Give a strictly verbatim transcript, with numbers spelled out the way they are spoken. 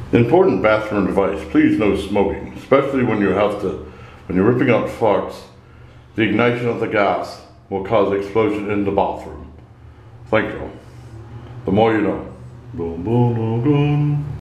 Important bathroom advice, please no smoking, especially when you have to, when you're ripping out farts. The ignition of the gas will cause explosion in the bathroom. Thank you. The more you know. Boom, boom, boom, boom.